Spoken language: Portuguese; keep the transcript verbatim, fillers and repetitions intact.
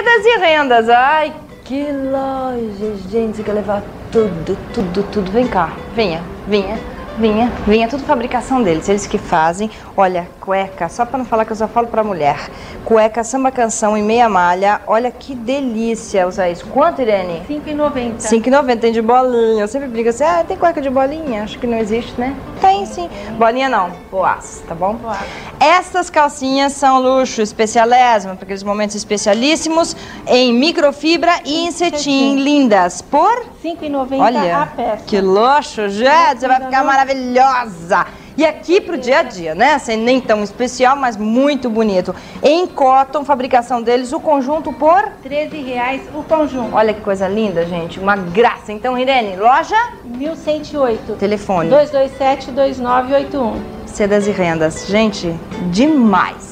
Sedas e rendas. Ai, que loja, gente. Você quer levar tudo, tudo, tudo. Vem cá, venha, venha. Vinha, vinha, tudo fabricação deles, eles que fazem. Olha, cueca, só para não falar que eu só falo para mulher. Cueca, samba canção e meia malha. Olha que delícia usar isso. Quanto, Irene? cinco reais e noventa centavos. cinco reais e noventa centavos, tem de bolinha. Eu sempre brinco assim, ah, tem cueca de bolinha? Acho que não existe, né? Tem sim. Bolinha não, boas, tá bom? Boas. Essas calcinhas são luxo, especialésimo, para aqueles momentos especialíssimos, em microfibra e em cetim, lindas. Por? cinco reais e noventa centavos Olha, a peça. que luxo, gente, você vai ficar maravilhosa. E aqui pro dia a dia, né? Sem nem tão especial, mas muito bonito. Em cotton, fabricação deles, o conjunto por treze reais o conjunto. Olha que coisa linda, gente. Uma graça. Então, Irene, loja? mil cento e oito. Telefone. dois dois sete, dois nove oito um. Sedas e rendas. Gente, demais.